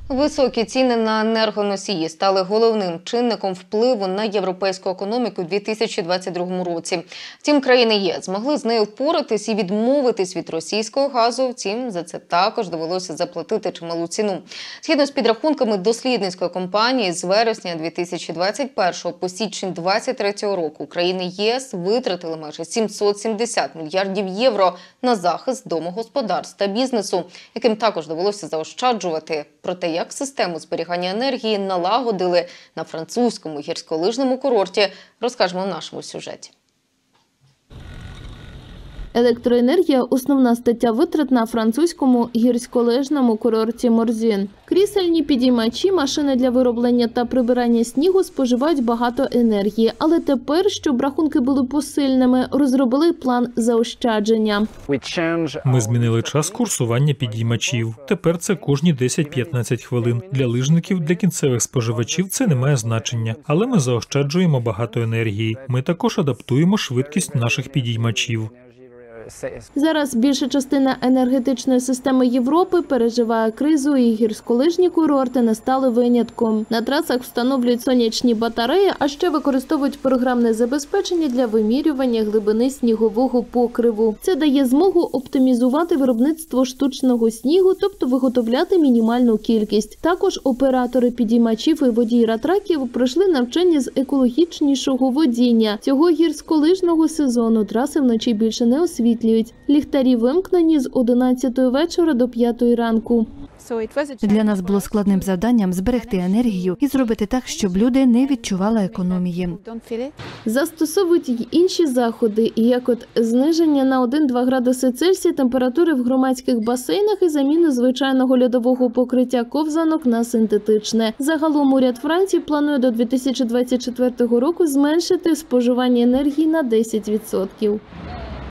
Високі ціни на енергоносії стали головним чинником впливу на європейську економіку у 2022 році. Втім, країни ЄС змогли з нею впоратись і відмовитись від російського газу. Втім, за це також довелося заплатити чималу ціну. Згідно з підрахунками дослідницької компанії, з вересня 2021 по січень 2023 року країни ЄС витратили майже 770 мільярдів євро на захист домогосподарств та бізнесу, яким також довелося заощаджувати. Проте, як систему зберігання енергії налагодили на французькому гірськолижному курорті, розкажемо в нашому сюжеті. Електроенергія – основна стаття витрат на французькому гірськолижному курорті Морзін. Крісельні підіймачі, машини для вироблення та прибирання снігу споживають багато енергії. Але тепер, щоб рахунки були посильними, розробили план заощадження. Ми змінили час курсування підіймачів. Тепер це кожні 10-15 хвилин. Для лижників, для кінцевих споживачів це не має значення. Але ми заощаджуємо багато енергії. Ми також адаптуємо швидкість наших підіймачів. Зараз більша частина енергетичної системи Європи переживає кризу, і гірськолижні курорти не стали винятком. На трасах встановлюють сонячні батареї, а ще використовують програмне забезпечення для вимірювання глибини снігового покриву. Це дає змогу оптимізувати виробництво штучного снігу, тобто виготовляти мінімальну кількість. Також оператори підіймачів і водії ратраків пройшли навчання з екологічнішого водіння. Цього гірськолижного сезону траси вночі більше не освітлюють. Ліхтарі вимкнені з 11 вечора до 5 ранку. Для нас було складним завданням зберегти енергію і зробити так, щоб люди не відчували економії. Застосовують й інші заходи, як от зниження на 1-2 градуси Цельсія температури в громадських басейнах і заміну звичайного льодового покриття ковзанок на синтетичне. Загалом уряд Франції планує до 2024 року зменшити споживання енергії на 10%.